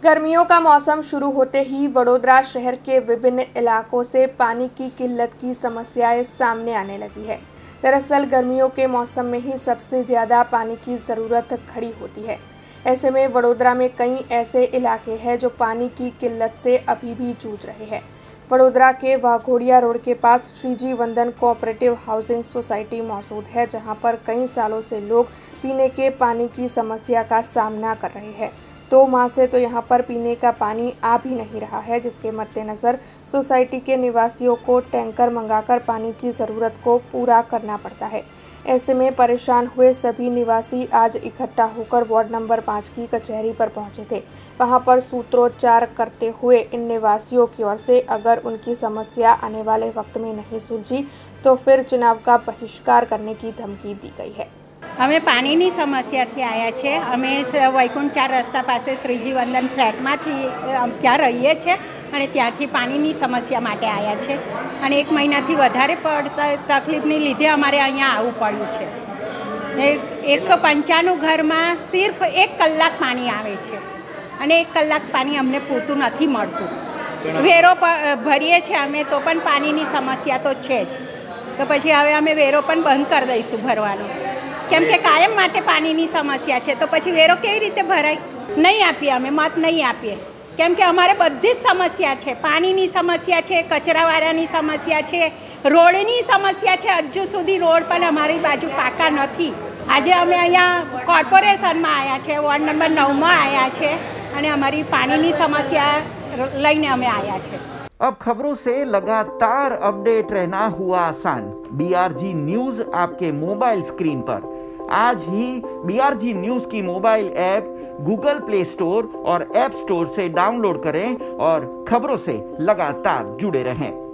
गर्मियों का मौसम शुरू होते ही वडोदरा शहर के विभिन्न इलाकों से पानी की किल्लत की समस्याएं सामने आने लगी है। दरअसल गर्मियों के मौसम में ही सबसे ज़्यादा पानी की ज़रूरत खड़ी होती है। ऐसे में वडोदरा में कई ऐसे इलाके हैं जो पानी की किल्लत से अभी भी जूझ रहे हैं। वडोदरा के वाघोड़िया रोड के पास श्रीजी वंदन कोऑपरेटिव हाउसिंग सोसाइटी मौजूद है, जहां पर कई सालों से लोग पीने के पानी की समस्या का सामना कर रहे हैं। 2 माह से तो यहाँ पर पीने का पानी आ भी नहीं रहा है, जिसके मद्देनज़र सोसाइटी के निवासियों को टैंकर मंगाकर पानी की ज़रूरत को पूरा करना पड़ता है। ऐसे में परेशान हुए सभी निवासी आज इकट्ठा होकर वार्ड नंबर 5 की कचहरी पर पहुंचे थे। वहां पर सूत्रोच्चार करते हुए इन निवासियों की ओर से अगर उनकी समस्या आने वाले वक्त में नहीं सुलझी तो फिर चुनाव का बहिष्कार करने की धमकी दी गई है। અમે પાણીની સમસ્યાથી આવ્યા છે। અમે વૈકુંઠ 4 રસ્તા પાસે શ્રીજી વંદન ફ્લેટમાંથી ત્યાં રહીએ છીએ અને ત્યાંથી પાણીની સમસ્યા માટે આવ્યા છે અને 1 મહિનાથી વધારે પડતા તકલીફને લીધે અમારે અહીંયા આવવું પડ્યું છે। 195 ઘરમાં સિર્ફ 1 કલાક પાણી આવે છે અને 1 કલાક પાણી અમને પૂરતું નથી મળતું। વેરો ભરીએ છીએ અમે તો પણ પાણીની સમસ્યા તો છે જ, તો પછી હવે અમે વેરો પણ બંધ કરી દઈશું ભરવાનો, કેમ કે કાયમ માટે પાણીની સમસ્યા છે। તો પછી વેરો કેવી રીતે ભરાય? નહીં આપીએ, અમે મત નહીં આપીએ, કેમ કે અમારે બધી જ સમસ્યા છે। પાણીની સમસ્યા છે, કચરાવાળાની સમસ્યા છે, રોડની સમસ્યા છે। હજુ સુધી રોડ પણ અમારી બાજુ પાકા નથી। આજે અમે અહીંયા કોર્પોરેશનમાં આવ્યા છે, વોર્ડ નંબર 9માં આવ્યા છે અને અમારી પાણીની સમસ્યા લઈને અમે આવ્યા છે। अब खबरों से लगातार अपडेट रहना हुआ आसान। BRG न्यूज आपके मोबाइल स्क्रीन पर। आज ही BRG न्यूज की mobile app Google Play Store और ऐप स्टोर से डाउनलोड करें और खबरों से लगातार जुड़े रहें।